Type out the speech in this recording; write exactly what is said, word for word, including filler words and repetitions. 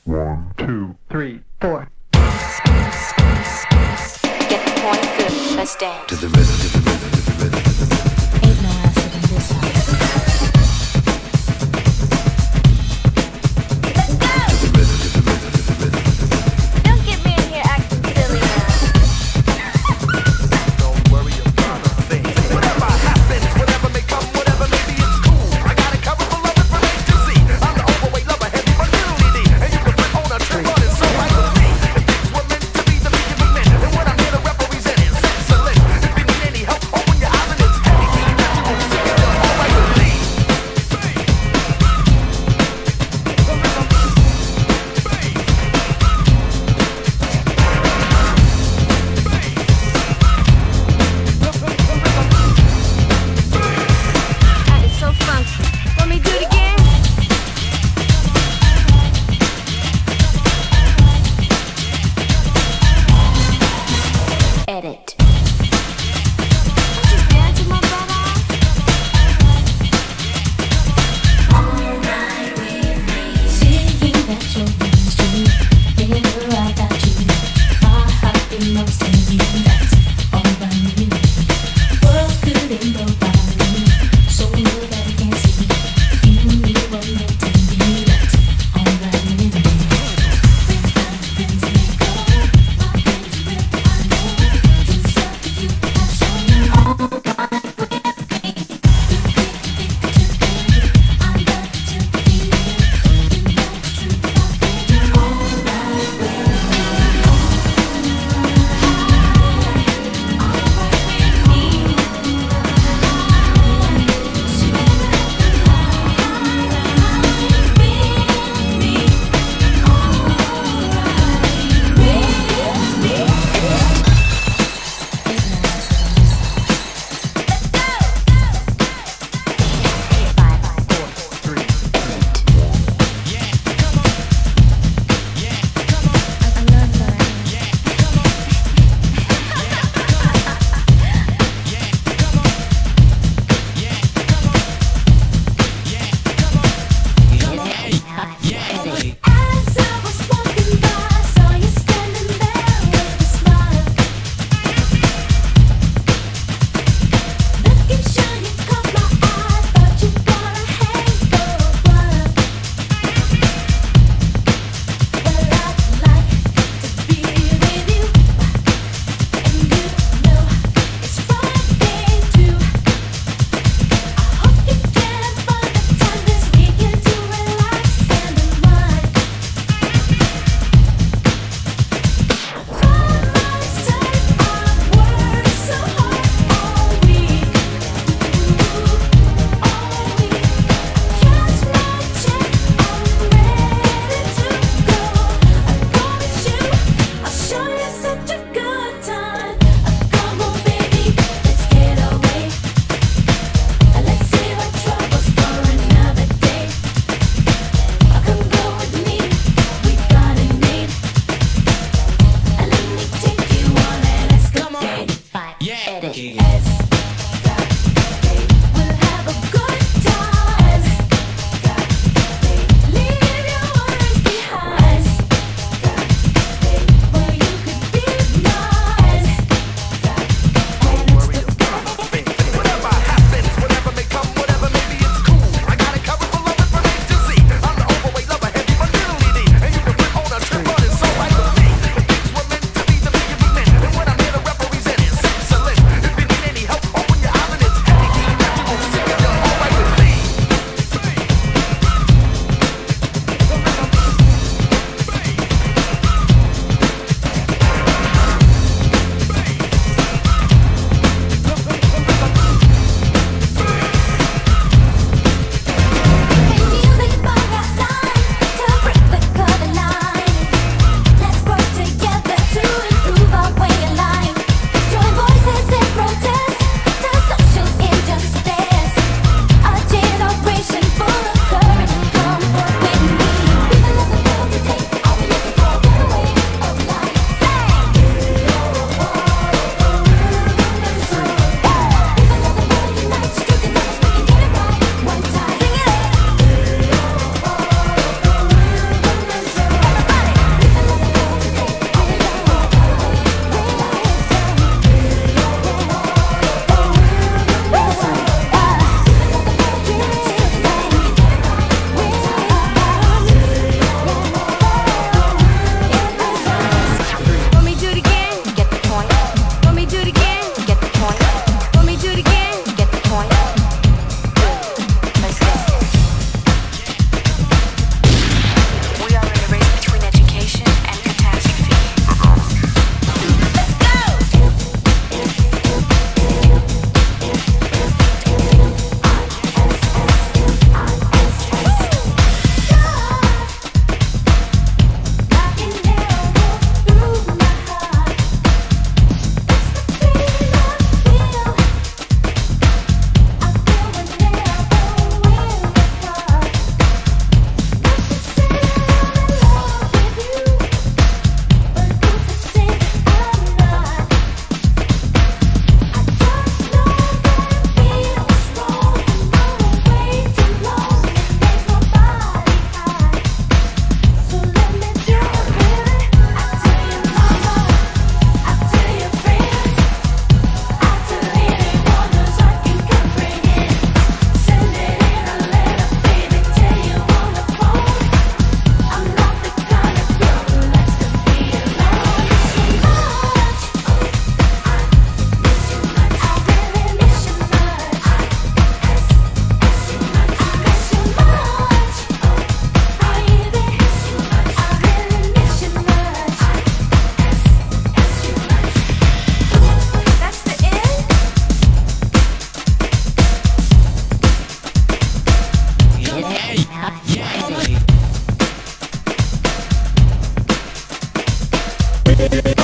One, two, three, four. Get the point good. Let's dance. To the rhythm, to the rhythm, to the rhythm, to the rhythm. Ain't no acid in this house. Let's go! To the rhythm, to the rhythm, to the rhythm, to the rhythm. Don't get me in here acting silly now. Don't worry about a thing. Whatever happens, whatever may come, whatever may be, it's cool. I got it covered for lovers from A to Z. I'm the overweight lover, heavy for unity. And you can put on a trip on it, so right with me. If things were meant to be, then we can be meant. And what I'm here to represent is excellence. If you need any help, Thank